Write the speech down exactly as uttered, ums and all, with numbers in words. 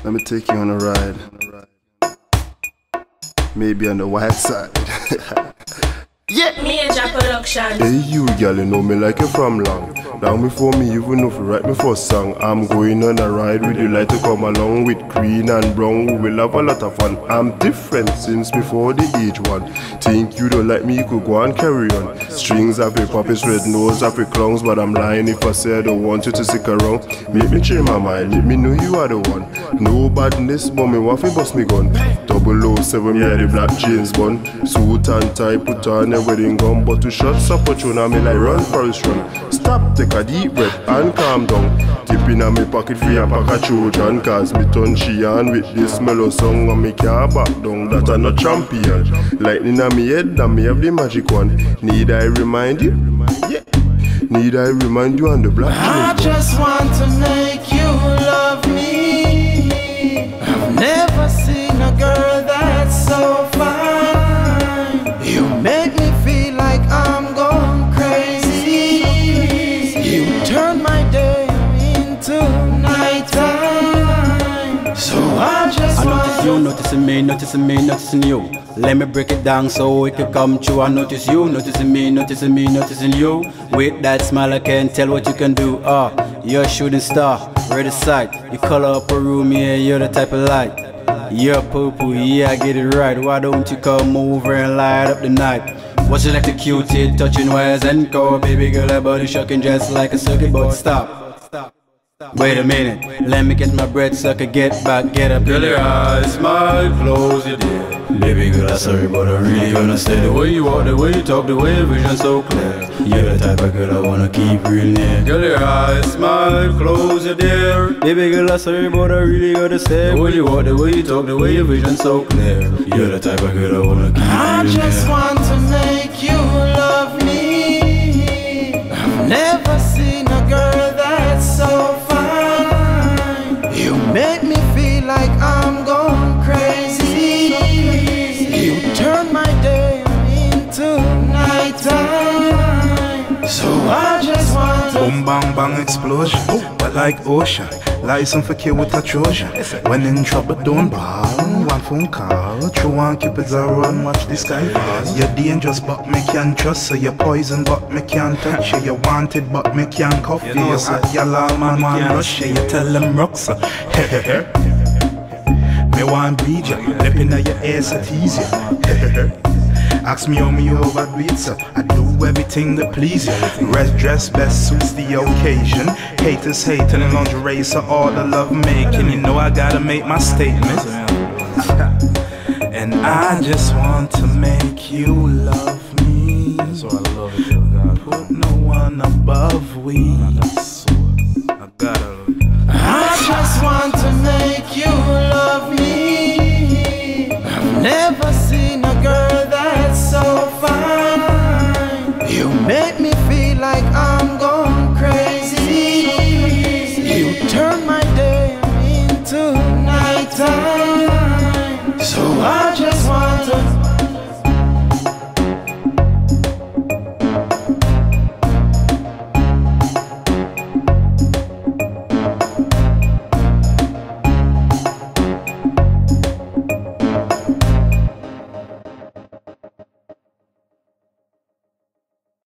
Let me take you on a ride. Maybe on the white side. Yeah! Major production. Hey you girl, you know me like you from long. Long before me even know if you write me first song. I'm going on a ride, would you like to come along? With green and brown, we will have a lot of fun. I'm different since before the age one. Think you don't like me, you could go and carry on. Strings have a puppets, red nose have a clowns. But I'm lying if I say I don't want you to stick around. Make me change my mind, let me know you are the one. No badness, but me want to bust me gun. double oh seven, yeah, the black James Bond. Suit and tie, put on a wedding gun. But two shots up a tune, I me like run forest run. Stop, take a deep breath and calm down. Tipping in my pocket for a pack of children. Cause me turn she on with this mellow song. And me can't back down, that I'm not champion. Lightning on me head, and me have the magic one. Need I remind you? Yeah. Need I remind you on the black I James just want to make you love me. I've never seen a girl that's so fine. You make me feel like I'm going crazy. You turn my day into nighttime. So I just I want notice you, noticing me, noticing me, noticing you. Let me break it down so it can come true. I notice you, noticing me, noticing me, noticing you. With that smile I can tell what you can do. Ah, uh, you're a shooting star, ready sight. You color up a room, yeah, you're the type of light. You're purple, yeah, I get it right. Why don't you come over and light up the night? What's it like the cutie, touching wires and core? Baby girl, her body shocking just like a circuit, but stop. Wait a minute, let me get my breath so I can get back, get up. Girl, your eyes, smile, close your dear. Baby girl, I'm sorry, but I really understand the way you walk, the way you talk, the way your vision so clear. You're the type of girl I wanna keep real near. Girl, your eyes, smile, close your dear. Baby girl, I'm sorry, but I really gotta say, the way you walk, the way you talk, the way your vision so clear. You're the type of girl I wanna keep I real near. just want to make you love me. I've never seen a girl that's so fine. You make me feel like I'm going crazy. You turn my day into nighttime. So I just want to boom bang bang explosion, but like ocean, license for kill with a Trojan. When in trouble don't ball, one phone call, true one keep it a run, watch the sky fall. You're dangerous but me can't trust, so you're poison but me can't touch you. You're wanted but me can't cuff you. You say your law man want rush you, you tell them rocks. Me want beat you, lip in your ear so tease you. Ask me how me overdo it, so I do everything to please you. Red dress best suits the occasion. Haters hating in lingerie, so all the love making. You know I gotta make my statement. And I just want to make you love me. So I love it, God. Put no one above we.